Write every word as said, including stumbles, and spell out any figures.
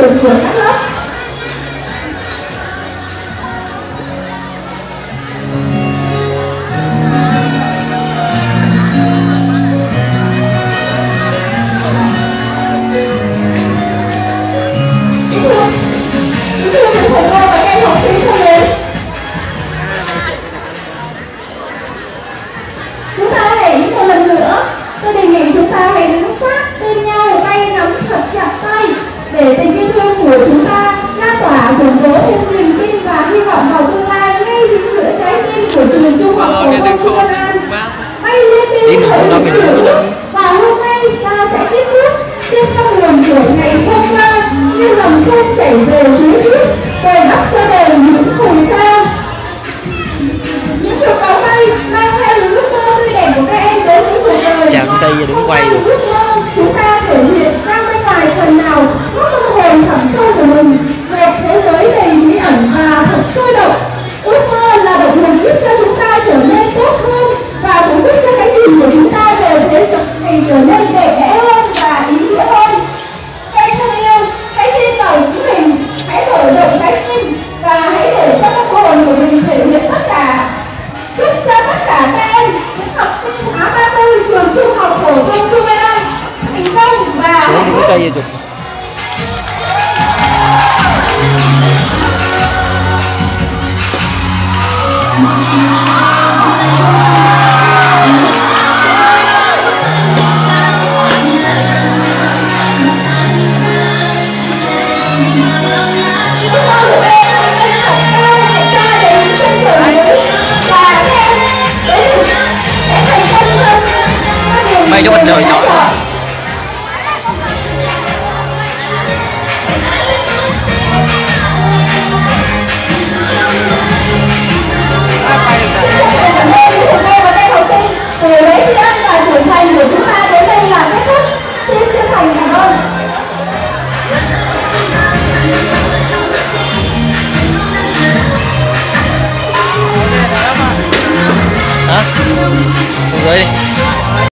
trường của các lớp. Để tình yêu thương của chúng ta lan tỏa, củng cố thêm niềm tin và hy vọng vào tương lai ngay chính giữa trái tim của trường trung học phổ thông Chu Văn An. Hãy lên tiếng khởi động lửa và hôm nay ta sẽ tiếp bước trên con đường của ngày hôm qua như dòng sông chảy về phía trước, bồi đắp cho đời những phù sa. Những chục bóng mây mang theo những ước mơ tươi đẹp của các em đến với cuộc đời. Chào công ty đứng quay được. Ước mơ chúng ta thể hiện ra bên ngoài phần nào có tâm hồn thẳm sâu của mình, một thế giới đầy bí ẩn và thật sôi động. Ước mơ là động lực giúp cho chúng ta trở nên tốt hơn và cũng giúp cho cái nhìn của chúng ta về thế giới này trở nên đẹp đẽ hơn và ý nghĩa hơn. Các em thân yêu, hãy tin vào chính mình, hãy mở rộng trái tim và hãy để cho tâm hồn của mình thể hiện tất cả. Chúc cho tất cả các em những học sinh khóa ba tư trường trung học phổ thông Chu Văn An thành công và hạnh phúc. Mày cho mình trời nhỏ